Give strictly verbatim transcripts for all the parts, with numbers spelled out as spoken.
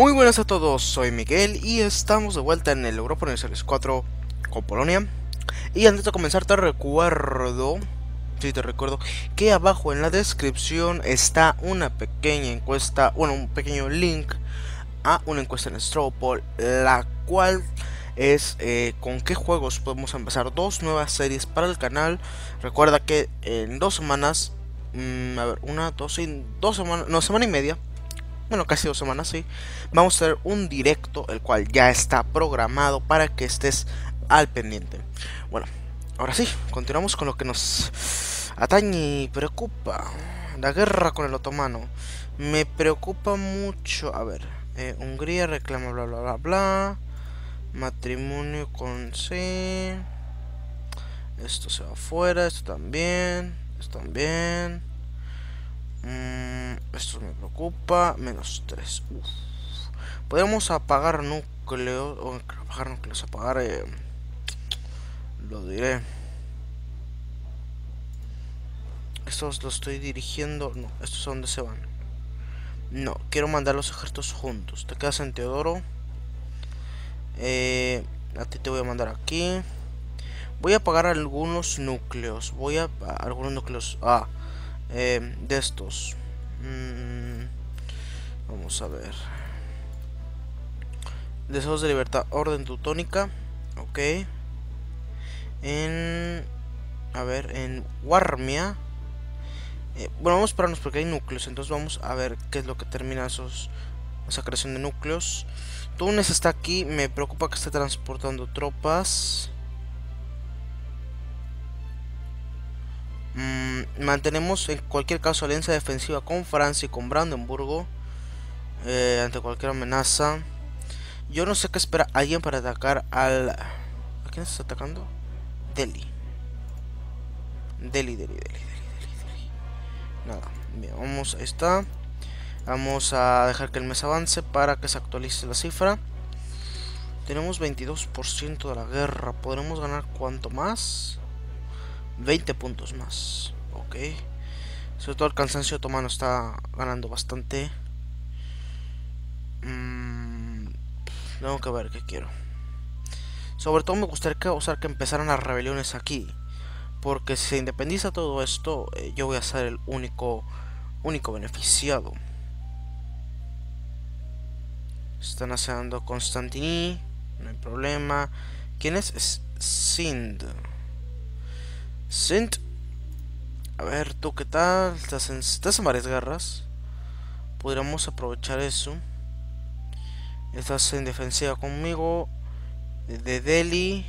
Muy buenas a todos, soy Miguel y estamos de vuelta en el Europa Universalis cuatro con Polonia. Y antes de comenzar te recuerdo, sí te recuerdo, que abajo en la descripción está una pequeña encuesta, bueno, un pequeño link a una encuesta en Straw Poll, la cual es eh, con qué juegos podemos empezar dos nuevas series para el canal. Recuerda que en dos semanas, mmm, a ver, una, dos, y dos semanas, no, semana y media, bueno, casi dos semanas, sí, vamos a tener un directo, el cual ya está programado para que estés al pendiente. Bueno, ahora sí, continuamos con lo que nos atañe y preocupa, la guerra con el otomano. Me preocupa mucho, a ver, eh, Hungría reclama bla bla bla bla, matrimonio con C, esto se va afuera, esto también, esto también. Mm, esto me preocupa. Menos tres. Uf. Podemos apagar núcleos. O apagar núcleos. Apagar. Eh, lo diré. Estos los estoy dirigiendo. No, estos a dónde se van. No, quiero mandar los ejércitos juntos. Te quedas en Teodoro. Eh, a ti te voy a mandar aquí. Voy a apagar algunos núcleos. Voy a. a algunos núcleos. Ah, eh, de estos. Mm, vamos a ver. Deseos de libertad, orden teutónica. Ok. En. A ver, en Warmia. Eh, bueno, vamos a esperarnos porque hay núcleos. Entonces vamos a ver qué es lo que termina esos, esa creación de núcleos. Túnez está aquí. Me preocupa que esté transportando tropas. Mm, mantenemos en cualquier caso alianza defensiva con Francia y con Brandenburgo. Eh, ante cualquier amenaza. Yo no sé qué espera alguien para atacar al... ¿A quién está atacando? Delhi. Delhi, Delhi, Delhi, Delhi, Delhi, Delhi. Nada, bien, vamos, ahí está. Vamos a dejar que el mes avance para que se actualice la cifra. Tenemos veintidós por ciento de la guerra. ¿Podremos ganar cuánto más? veinte puntos más. Ok. Sobre todo el cansancio otomano está ganando bastante. Mm, tengo que ver qué quiero. Sobre todo me gustaría causar que empezaran las rebeliones aquí. Porque si se independiza todo esto, eh, yo voy a ser el único, único beneficiado. Están asediando Constantini, no hay problema. ¿Quién es? Es Sind. Sind. A ver, ¿tú qué tal? Estás en, estás en varias guerras. Podríamos aprovechar eso. Estás en defensiva conmigo. De Delhi.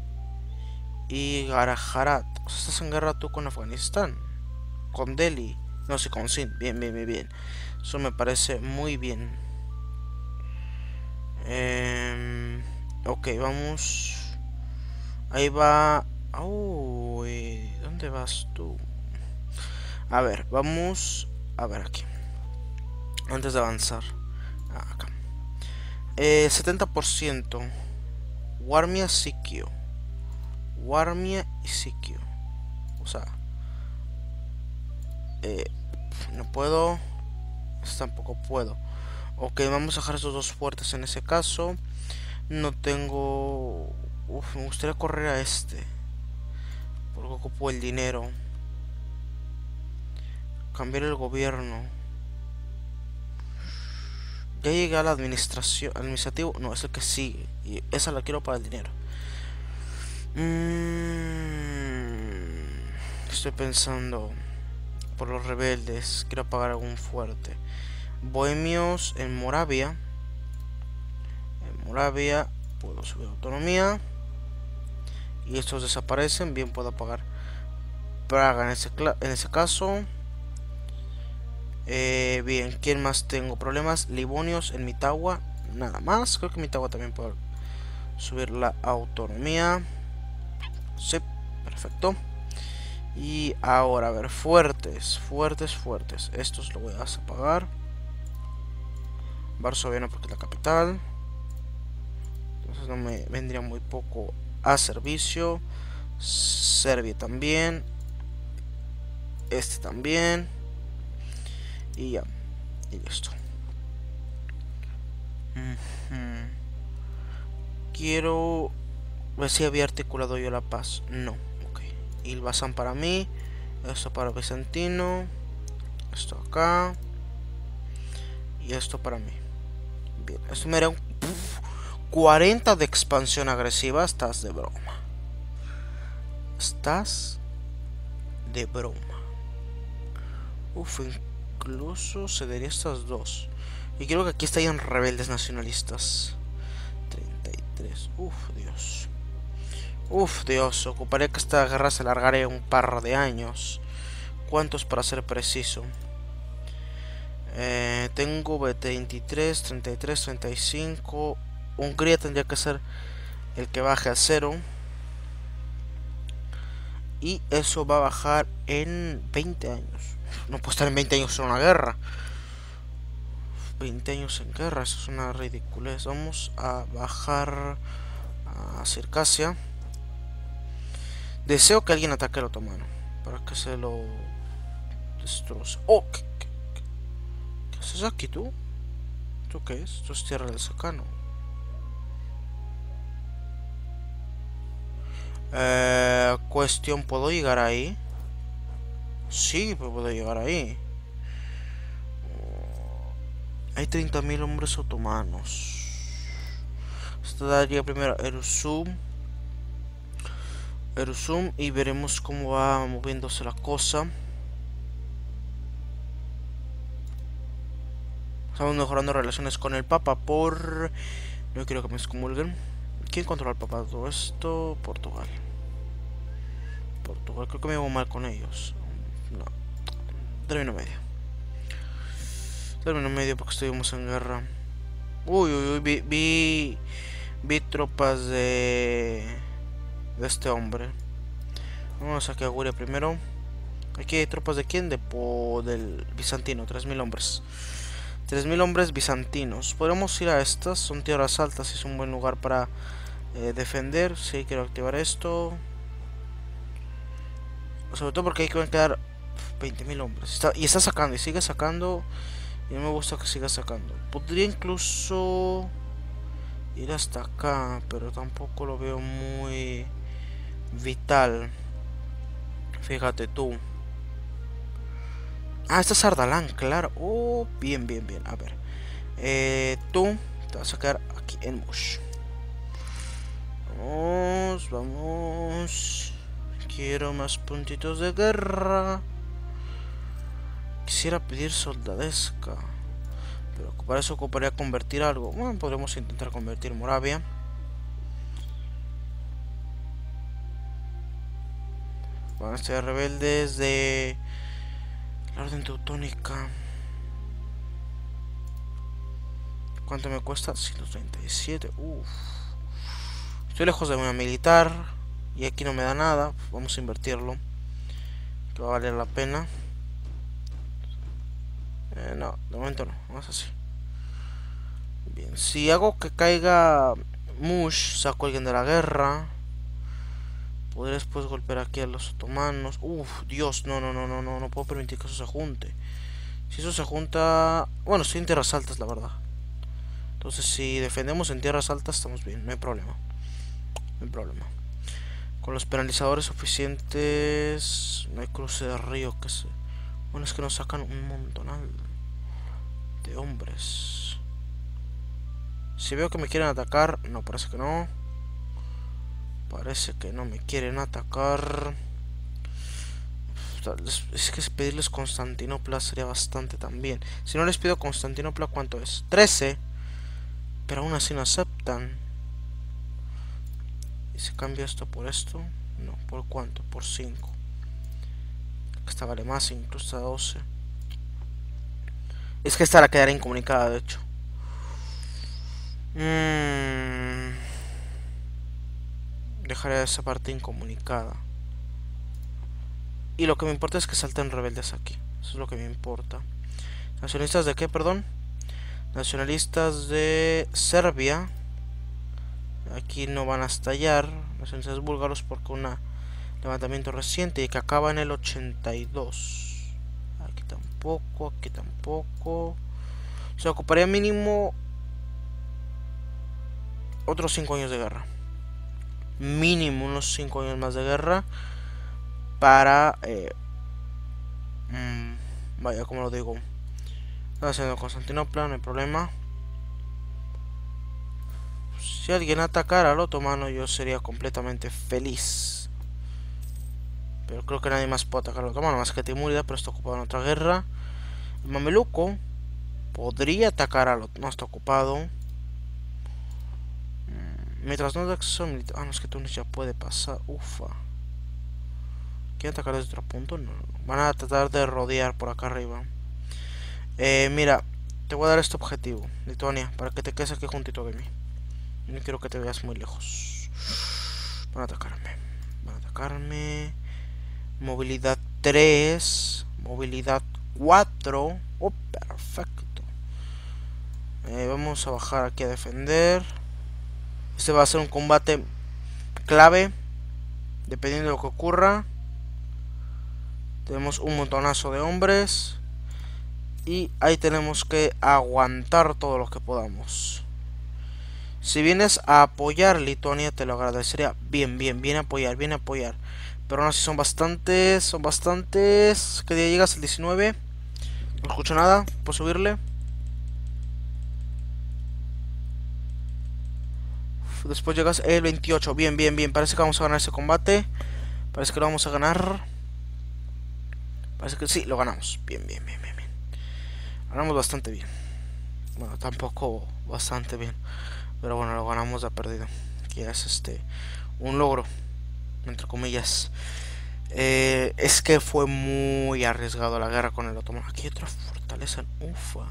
Y Garajarat. O sea, estás en guerra tú con Afganistán. Con Delhi. No sé, con Sind. Bien, bien, bien, bien. Eso me parece muy bien. Eh, ok, vamos. Ahí va. Uy, ¿dónde vas tú? A ver, vamos. A ver aquí. Antes de avanzar. Ah, acá. Eh, setenta por ciento. Warmia Sikio. Warmia y Sikio. O sea. Eh, no puedo. Tampoco puedo. Ok, vamos a dejar esos dos fuertes en ese caso. No tengo... Uf, me gustaría correr a este. Porque ocupo el dinero. Cambiar el gobierno. Ya llegué a la administración. Administrativo. No, es el que sigue. Y esa la quiero para el dinero. Mm, estoy pensando. Por los rebeldes. Quiero pagar algún fuerte. Bohemios en Moravia. En Moravia puedo subir autonomía. Y estos desaparecen. Bien, puedo pagar Praga en ese, en ese caso. Eh, bien, ¿quién más tengo problemas? Livonios en Mitagua. Nada más. Creo que Mitagua también puedo subir la autonomía. Sí, perfecto. Y ahora, a ver, fuertes, fuertes, fuertes. Estos lo voy a apagar. Varsovia no, porque es la capital. Entonces no me vendría muy poco a servicio. Serbia también. Este también. Y ya. Y listo. Ujú. Quiero ver si había articulado yo la paz. No. Ok. Ilbazán para mí. Esto para Bizantino. Esto acá. Y esto para mí. Bien. Esto me da un uf, cuarenta de expansión agresiva. Estás de broma. Estás de broma. Uf, incluso cedería estas dos. Y quiero que aquí estén rebeldes nacionalistas. treinta y tres. Uf, Dios. Uf, Dios. Ocuparía que esta guerra se alargara un par de años. ¿Cuántos para ser preciso? Eh, tengo veintitrés, treinta y tres, treinta y cinco. Hungría tendría que ser el que baje a cero. Y eso va a bajar en veinte años. No puedo estar en veinte años en una guerra. veinte años en guerra, eso es una ridiculez. Vamos a bajar a Circasia. Deseo que alguien ataque al otomano para que se lo destroce. Oh, ¿qué, qué, qué, qué haces aquí tú? ¿Tú qué es? Esto es tierra del secano. Eh, cuestión, ¿puedo llegar ahí? Sí, pues puedo llegar ahí. Hay treinta mil hombres otomanos. Esto daría primero a Erzurum. Erzurum y veremos cómo va moviéndose la cosa. Estamos mejorando relaciones con el Papa por... No quiero que me excomulguen. ¿Quién controla el Papa? Todo esto... Portugal. Portugal, creo que me llevo mal con ellos. No. Término medio. Término medio porque estuvimos en guerra. Uy, uy, uy, vi... Vi, vi tropas de... De este hombre. Vamos a que Auguria primero. Aquí hay tropas de quién? De po, del bizantino, tres mil hombres. tres mil hombres bizantinos. Podemos ir a estas, son tierras altas y es un buen lugar para eh, defender. Sí, quiero activar esto. Sobre todo porque hay que quedar veinte mil hombres. Está, y está sacando, y sigue sacando. Y no me gusta que siga sacando. Podría incluso ir hasta acá, pero tampoco lo veo muy vital. Fíjate tú. Ah, esta es Ardalán, claro. Oh, bien, bien, bien. A ver. Eh, tú te vas a quedar aquí en Mush. Vamos, vamos. Quiero más puntitos de guerra. Quisiera pedir soldadesca, pero para eso ocuparía convertir algo. Bueno, podremos intentar convertir Moravia. Van a ser rebeldes de la Orden Teutónica. ¿Cuánto me cuesta? ciento treinta y siete. Uff. Estoy lejos de una militar y aquí no me da nada. Vamos a invertirlo, que va a valer la pena. Eh, no, de momento no. Vamos así. Bien, si hago que caiga Mush, saco a alguien de la guerra. Podré después golpear aquí a los otomanos. Uf, Dios, no, no, no, no, no, no puedo permitir que eso se junte. Si eso se junta... Bueno, estoy en tierras altas, la verdad. Entonces, si defendemos en tierras altas, estamos bien, no hay problema. No hay problema. Con los penalizadores suficientes... No hay cruce de río que se... Bueno, es que nos sacan un montonal de hombres. Si veo que me quieren atacar... No, parece que no. Parece que no me quieren atacar. Es que pedirles Constantinopla sería bastante también. Si no les pido Constantinopla, ¿cuánto es? trece. Pero aún así no aceptan. ¿Y se cambia esto por esto? No, ¿por cuánto? Por cinco. Esta vale más, incluso a doce. Es que esta la quedará incomunicada, de hecho. Mmm... Dejaré esa parte incomunicada. Y lo que me importa es que salten rebeldes aquí. Eso es lo que me importa. ¿Nacionalistas de qué, perdón? Nacionalistas de Serbia. Aquí no van a estallar. Nacionalistas búlgaros porque un levantamiento reciente y que acaba en el ochenta y dos. Aquí tampoco, aquí tampoco. Se ocuparía mínimo otros cinco años de guerra. Mínimo unos cinco años más de guerra. Para... Eh, mmm, vaya, como lo digo. Está haciendo Constantinopla, no hay problema. Si alguien atacara al otomano, yo sería completamente feliz. Pero creo que nadie más puede atacar al otomano, más que Timúrida, pero está ocupado en otra guerra. El mameluco podría atacar al otomano, no está ocupado. Mientras no da acceso militar. Ah, no, es que Túnez ya puede pasar. Ufa. ¿Quieren atacar desde otro punto? No. Van a tratar de rodear por acá arriba. Eh, mira, te voy a dar este objetivo, Lituania, para que te quedes aquí juntito de mí. No quiero que te veas muy lejos. Van a atacarme. Van a atacarme. Movilidad tres. Movilidad cuatro. Oh, perfecto. Eh, vamos a bajar aquí a defender. Este va a ser un combate clave. Dependiendo de lo que ocurra. Tenemos un montonazo de hombres. Y ahí tenemos que aguantar todo lo que podamos. Si vienes a apoyar Lituania, te lo agradecería. Bien, bien, bien apoyar, bien apoyar. Pero aún así son bastantes, son bastantes. ¿Qué día llegas? El diecinueve. No escucho nada, ¿puedo subirle? Uf, después llegas el veintiocho. Bien, bien, bien. Parece que vamos a ganar ese combate. Parece que lo vamos a ganar. Parece que sí, lo ganamos. Bien, bien, bien, bien, bien. Ganamos bastante bien. Bueno, tampoco bastante bien. Pero bueno, lo ganamos de perdido. Que es este un logro, entre comillas. Eh, es que fue muy arriesgado la guerra con el otomano. Aquí hay otra fortaleza. Ufa.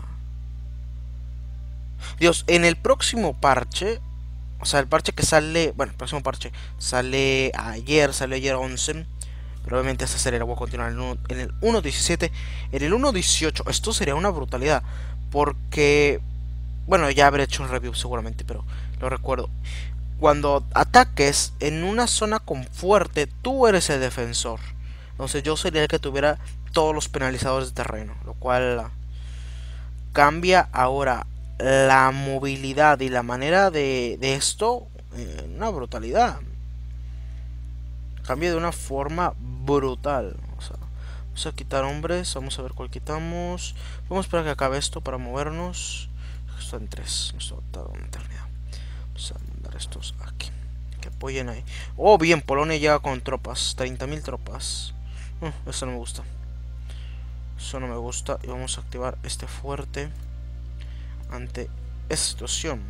Dios, en el próximo parche. O sea, el parche que sale. Bueno, el próximo parche sale ayer. Sale ayer once. Pero obviamente esta serie la voy a continuar en el uno diecisiete. En el uno dieciocho. Esto sería una brutalidad. Porque... Bueno, ya habré hecho un review seguramente, pero lo recuerdo. Cuando ataques en una zona con fuerte, tú eres el defensor. Entonces yo sería el que tuviera todos los penalizadores de terreno. Lo cual cambia ahora la movilidad y la manera de, de esto en una brutalidad. Cambia de una forma brutal. O sea, vamos a quitar hombres. Vamos a ver cuál quitamos. Vamos a esperar que acabe esto para movernos. Esto en tres. Esto va a tardar una eternidad. Vamos a mandar estos aquí. Que apoyen ahí. Oh, bien. Polonia llega con tropas. treinta mil tropas. Uh, eso no me gusta. Eso no me gusta. Y vamos a activar este fuerte. Ante esta situación.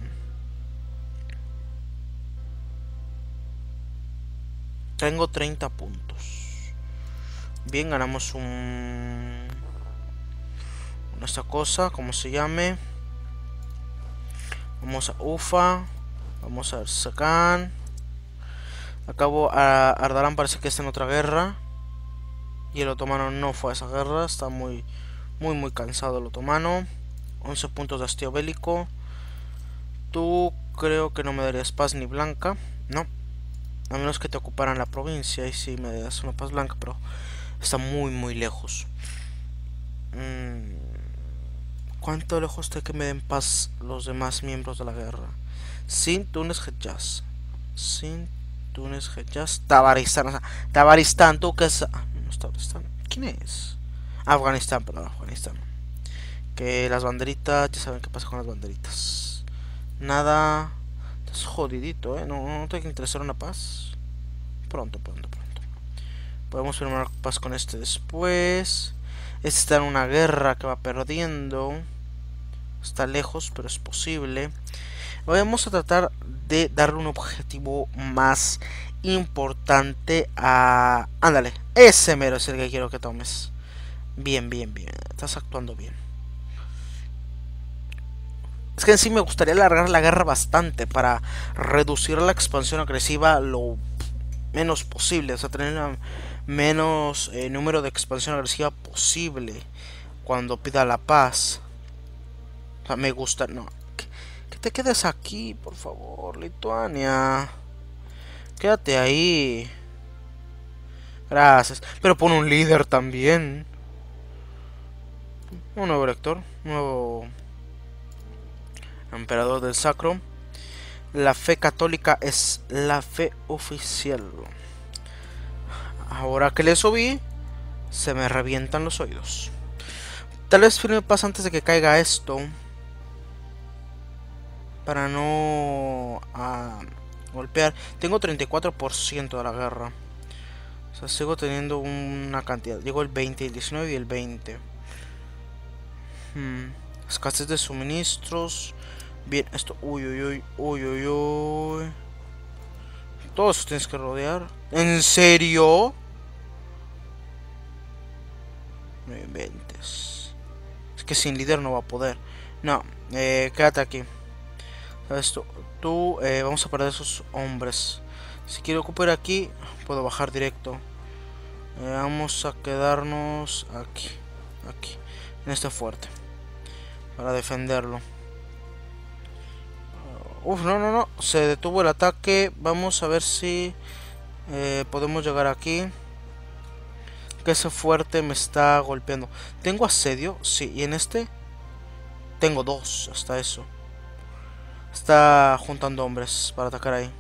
Tengo treinta puntos. Bien, ganamos un... Esta cosa, como se llame. Vamos a Ufa. Vamos a Arsakan. Acabo a Ardalan, parece que está en otra guerra. Y el otomano no fue a esa guerra. Está muy, muy, muy cansado el otomano. once puntos de hastío bélico. Tú creo que no me darías paz ni blanca. No. A menos que te ocuparan la provincia. Y sí me das una paz blanca, pero está muy, muy lejos. Mm. ¿Cuánto lejos está que me den paz los demás miembros de la guerra? Sin Túnez, Hejaz. Sin Túnez, Hejaz. Tabaristán. O sea, Tabaristán, tú que es... Ah, no es Tabaristán. ¿Quién es? Afganistán, perdón, Afganistán. Que las banderitas, ya saben qué pasa con las banderitas. Nada. Estás jodidito, eh. No, no te hay que interesar una paz. Pronto, pronto, pronto. Podemos firmar paz con este después. Este está en una guerra que va perdiendo. Está lejos, pero es posible. Vamos a tratar de darle un objetivo más importante a... Ándale, ese mero es el que quiero que tomes. Bien, bien, bien. Estás actuando bien. Es que en sí me gustaría alargar la guerra bastante para reducir la expansión agresiva lo menos posible. O sea, tener una menos eh, número de expansión agresiva posible cuando pida la paz. O sea, me gusta... No, que, que te quedes aquí, por favor, Lituania. Quédate ahí. Gracias. Pero pon un líder también. Un nuevo elector. Un nuevo... Emperador del Sacro. La fe católica es la fe oficial. Ahora que le subí, se me revientan los oídos. Tal vez firme paz antes de que caiga esto. Para no uh, golpear. Tengo treinta y cuatro por ciento de la guerra. O sea, sigo teniendo una cantidad. Llegó el veinte, el diecinueve y el veinte. Hmm. Escasez de suministros. Bien, esto. Uy, uy, uy. Uy, uy, uy. Todos tienes que rodear. ¿En serio? No inventes. Es que sin líder no va a poder. No, eh, quédate aquí. ¿Sabes? Tú, tú eh, vamos a perder esos hombres. Si quiero ocupar aquí, puedo bajar directo. Eh, vamos a quedarnos aquí. Aquí. En este fuerte. Para defenderlo. Uf, no, no, no. Se detuvo el ataque. Vamos a ver si eh, podemos llegar aquí. Que ese fuerte me está golpeando. ¿Tengo asedio? Sí. Y en este tengo dos. Hasta eso. Está juntando hombres para atacar ahí.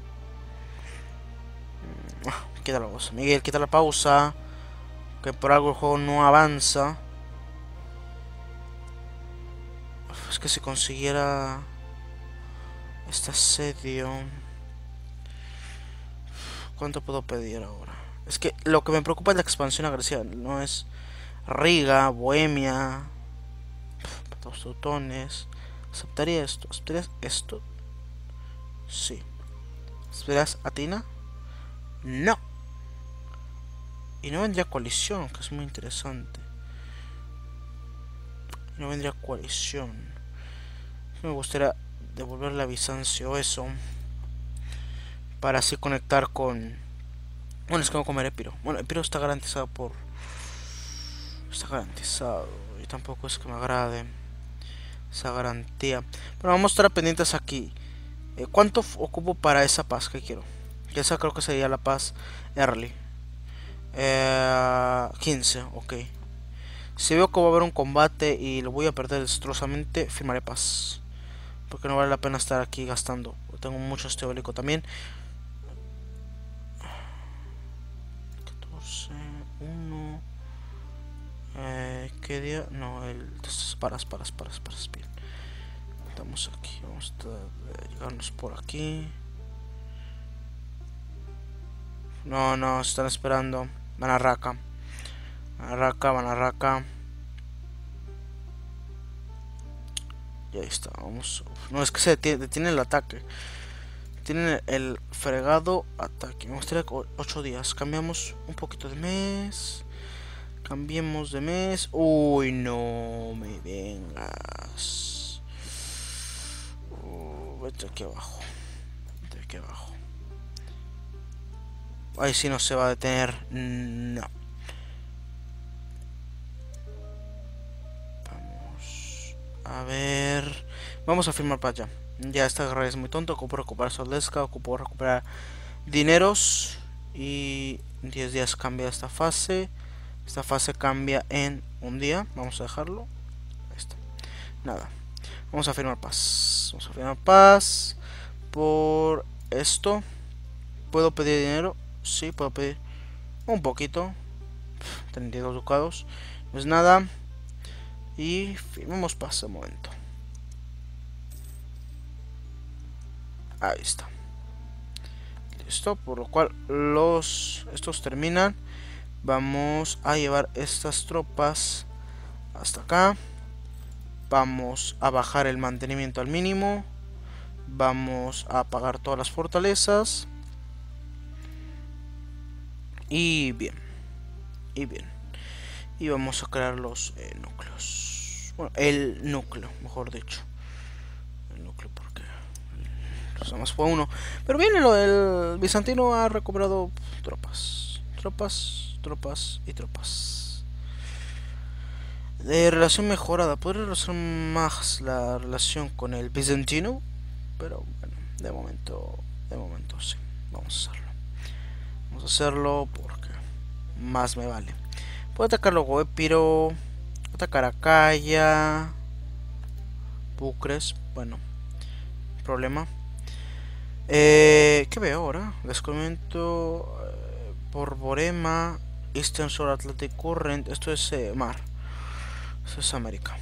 Quita la pausa. Miguel, quita la pausa. Que por algo el juego no avanza. Es que si consiguiera este asedio... ¿Cuánto puedo pedir ahora? Es que lo que me preocupa es la expansión agresiva. No es Riga, Bohemia, los teutones. ¿Aceptaría esto? ¿Aceptarías esto? Sí. ¿Aceptarías Atina? No. Y no vendría coalición, que es muy interesante. No vendría coalición. Me gustaría devolverle a Bizancio eso. Para así conectar con... Bueno, es que voy a comer Epiro. Bueno, Epiro está garantizado por... Está garantizado. Y tampoco es que me agrade esa garantía. Pero vamos a estar pendientes aquí. Eh, ¿Cuánto ocupo para esa paz que quiero? Que esa creo que sería la paz early. Eh, quince, ok. Si veo que va a haber un combate y lo voy a perder destrozamente, firmaré paz. Porque no vale la pena estar aquí gastando. Tengo mucho teórico también. catorce, uno. Eh, ¿Qué día? No, el... Paras, paras, paras, paras. Bien. Estamos aquí. Vamos a llegarnos por aquí. No, no, están esperando. Van a Raqqa. Van a Raqqa, van a Raqqa. Y ahí está, vamos. No, es que se detiene, detiene el ataque. Tienen el fregado ataque. Me gustaría ocho días. Cambiamos un poquito de mes. Cambiemos de mes. Uy, no me vengas. Uh, vete aquí abajo. Vete aquí abajo. Ahí sí no se va a detener. No. Vamos a ver. Vamos a firmar para allá. Ya esta guerra es muy tonto. Ocupo recuperar Soleska. Ocupo recuperar dineros. Y en diez días cambia esta fase. Esta fase cambia en un día. Vamos a dejarlo. Ahí está. Nada. Vamos a firmar paz. Vamos a firmar paz. Por esto. ¿Puedo pedir dinero? Sí, puedo pedir un poquito. treinta y dos ducados. No es nada. Y firmemos paz de momento. Ahí está. Listo. Por lo cual los estos terminan. Vamos a llevar estas tropas hasta acá. Vamos a bajar el mantenimiento al mínimo. Vamos a apagar todas las fortalezas. Y bien. Y bien. Y vamos a crear los eh, núcleos. Bueno, el núcleo, mejor dicho. El núcleo porque los demás fue uno. Pero bien, el bizantino ha recuperado tropas. Tropas, tropas y tropas. De relación mejorada. Podría relacionar más la relación con el bizantino. Pero bueno, de momento, de momento sí. Vamos a hacerlo. Vamos a hacerlo porque más me vale. Puedo atacar luego Epiro. Atacar a Acaya. Bucres. Bueno, problema. Eh, ¿Qué veo ahora? Descubrimiento eh, por Borema, Eastern Shore Atlantic Current. Esto es eh, mar. Eso es América.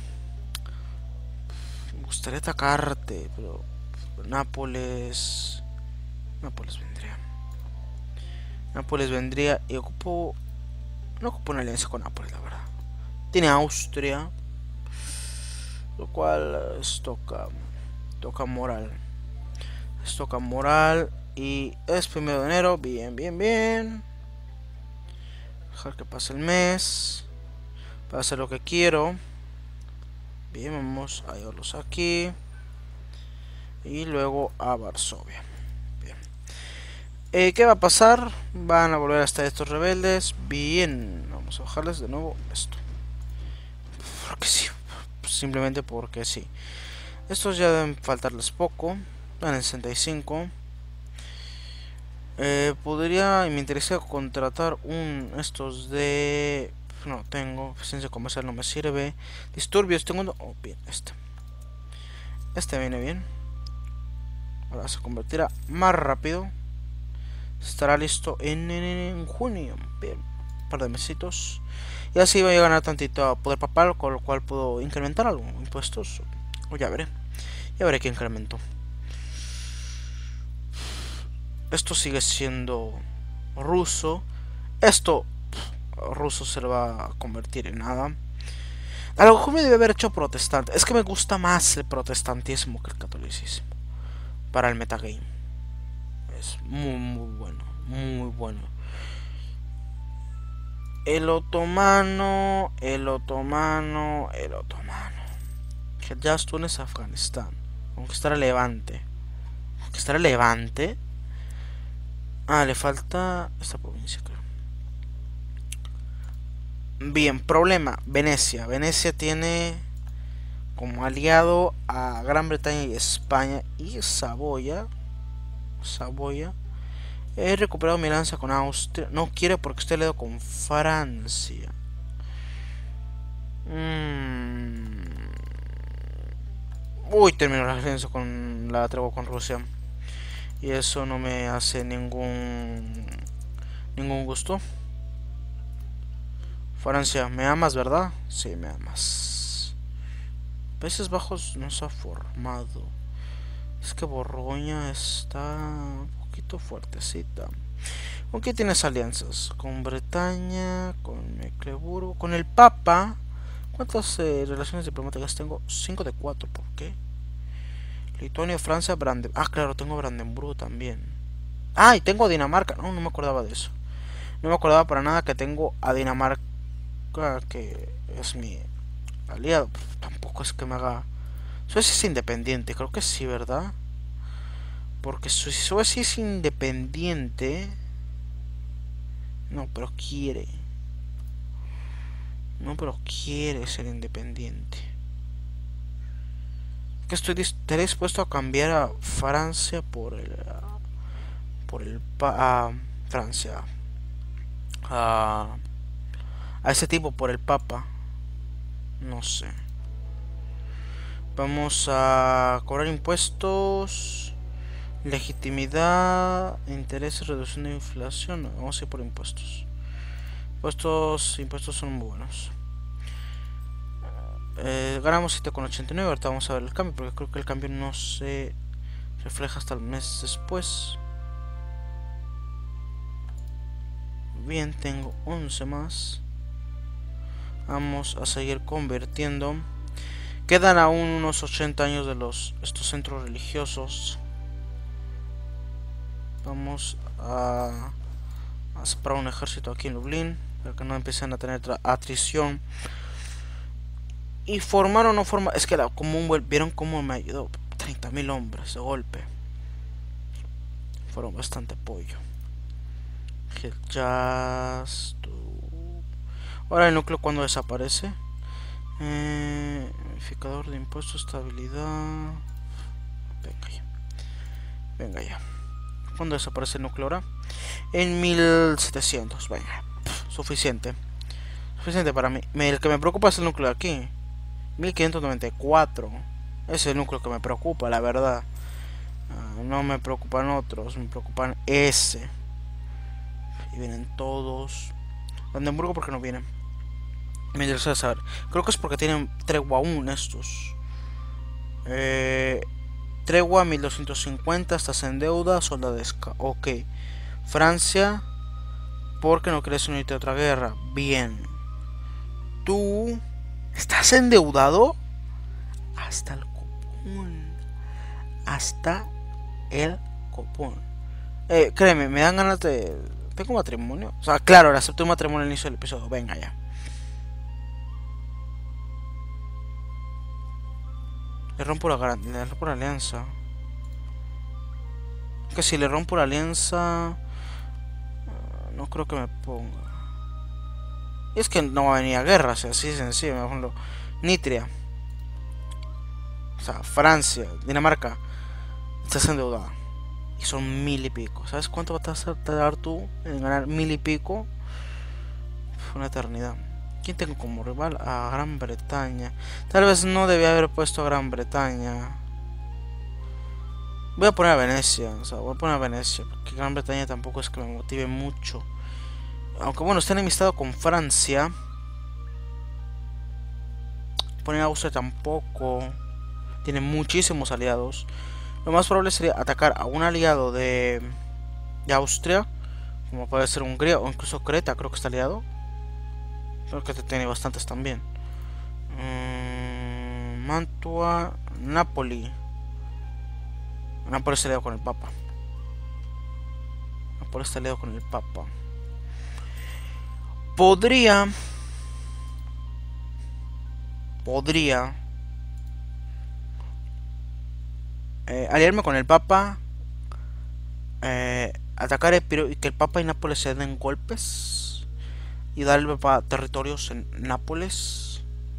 Me gustaría atacarte, pero Nápoles... Nápoles vendría. Nápoles vendría y ocupo... No ocupo una alianza con Nápoles, la verdad. Tiene Austria, lo cual es toca... Toca moral. Es toca moral y es primero de enero. Bien, bien, bien. Dejar que pase el mes para hacer lo que quiero. Bien, vamos a llevarlos aquí. Y luego a Varsovia. Bien. Eh, ¿Qué va a pasar? Van a volver hasta estos rebeldes. Bien. Vamos a bajarles de nuevo esto. Porque sí. Simplemente porque sí. Estos ya deben faltarles poco. Están en sesenta y cinco. Eh, podría y me interesa contratar un estos de... No tengo. Eficiencia comercial no me sirve. Disturbios tengo uno. Oh, bien, este. Este viene bien. Ahora se convertirá más rápido. Estará listo en, en, en junio. Bien. Un par de mesitos. Y así voy a ganar tantito poder papal, con lo cual puedo incrementar algo. Impuestos. O ya veré. Ya veré qué incremento. Esto sigue siendo ruso. Esto ruso se lo va a convertir en nada. A lo mejor me debe haber hecho protestante. Es que me gusta más el protestantismo que el catolicismo para el metagame. Es muy muy bueno. Muy bueno. El otomano. El otomano. El otomano. Ya Túnez, Afganistán. Conquistar el Levante. Conquistar el Levante. Ah, le falta esta provincia, creo. Bien, problema. Venecia. Venecia tiene como aliado a Gran Bretaña y España y Saboya. Saboya. He recuperado mi alianza con Austria. No quiere porque estoy aliado con Francia. Mm. Uy, terminó la alianza con la tregua con Rusia. Y eso no me hace ningún ningún gusto. Francia, me amas, ¿verdad? Sí, me amas. Países Bajos no se ha formado. Es que Borgoña está un poquito fuertecita. ¿Con qué tienes alianzas? Con Bretaña, con Mecklemburgo, con el Papa. ¿Cuántas eh, relaciones diplomáticas tengo? cinco de cuatro, ¿por qué? Lituania, Francia, Brandenburgo. Ah, claro, tengo Brandenburgo también. Ah, y tengo a Dinamarca. No, no me acordaba de eso. No me acordaba para nada que tengo a Dinamarca, que es mi aliado. Tampoco es que me haga... Suecia es independiente, creo que sí, ¿verdad? Porque si Suecia es independiente... No, pero quiere. No, pero quiere ser independiente. Que estoy estaré dispuesto a cambiar a Francia por el por el pa, a Francia a, a ese tipo por el Papa, no sé. Vamos a cobrar impuestos, legitimidad, intereses, reducción de inflación. No, vamos a ir por impuestos. Impuestos, impuestos son muy buenos. Eh, ganamos siete con ochenta y nueve. Ahorita vamos a ver el cambio, porque creo que el cambio no se refleja hasta el mes después. Bien, tengo once más. Vamos a seguir convirtiendo. Quedan aún unos ochenta años de los estos centros religiosos. Vamos a, a separar un ejército aquí en Lublin, para que no empiecen a tener atrición. Y formar o no formar. Es que la Commonwealth, vieron cómo me ayudó. treinta mil hombres de golpe. Fueron bastante apoyo. Just... Ahora el núcleo cuando desaparece. Eh, verificador de impuestos, estabilidad. Venga ya. Venga ya. ¿Cuándo desaparece el núcleo ahora? En mil setecientos. Venga. Pff, suficiente. Suficiente para mí. El que me preocupa es el núcleo de aquí. mil quinientos noventa y cuatro. Ese es el núcleo que me preocupa, la verdad. Ah, no me preocupan otros, me preocupan ese. Y vienen todos. Brandenburgo, ¿por qué no vienen? Me interesa saber. Creo que es porque tienen tregua aún estos. Eh, tregua mil doscientos cincuenta, estás en deuda, soldadesca. Ok. Francia, porque no quieres unirte a otra guerra. Bien. Tú estás endeudado hasta el copón. Hasta el copón. Eh, créeme, me dan ganas de... ¿Tengo matrimonio? O sea, claro, le acepto un matrimonio al inicio del episodio. Venga ya. Le rompo la, le rompo la alianza. Que si le rompo la alianza... No creo que me ponga. Y es que no va a venir a guerra, o sea, así de sencillo. Por ejemplo, Nitria. O sea, Francia, Dinamarca. Estás endeudada. Y son mil y pico. ¿Sabes cuánto vas a tardar tú en ganar mil y pico? Fue una eternidad. ¿Quién tengo como rival? A Gran Bretaña. Tal vez no debía haber puesto a Gran Bretaña. Voy a poner a Venecia. O sea, voy a poner a Venecia. Porque Gran Bretaña tampoco es que me motive mucho. Aunque bueno, está enemistado con Francia. Poner a Austria tampoco. Tiene muchísimos aliados. Lo más probable sería atacar a un aliado de, de Austria, como puede ser Hungría o incluso Creta, creo que está aliado. Creo que tiene bastantes también. Mm, Mantua, Napoli. Napoli está aliado con el Papa. Napoli está aliado con el Papa. Podría... Podría... Eh, aliarme con el Papa, eh, atacar Epiro y que el Papa y Nápoles se den golpes y darle al Papa territorios en Nápoles.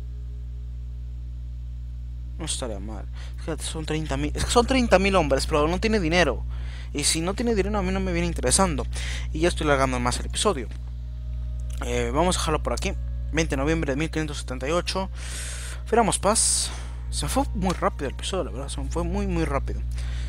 No estaría mal. Fíjate, son treinta mil. Es que son treinta mil hombres, pero no tiene dinero. Y si no tiene dinero, a mí no me viene interesando. Y ya estoy largando más el episodio. Eh, vamos a dejarlo por aquí. veinte de noviembre de mil quinientos setenta y ocho. Firmamos paz. Se fue muy rápido el episodio, la verdad. Se fue muy, muy rápido.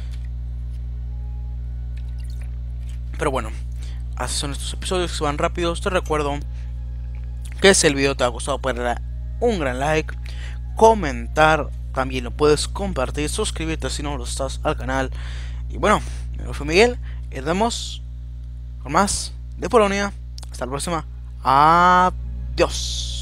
Pero bueno, así son estos episodios que se van rápidos. Te recuerdo que si el video te ha gustado, puedes darle un gran like, comentar, también lo puedes compartir, suscribirte si no lo estás al canal. Y bueno, me fue Miguel y nos vemos con más de Polonia. Hasta la próxima. Adiós.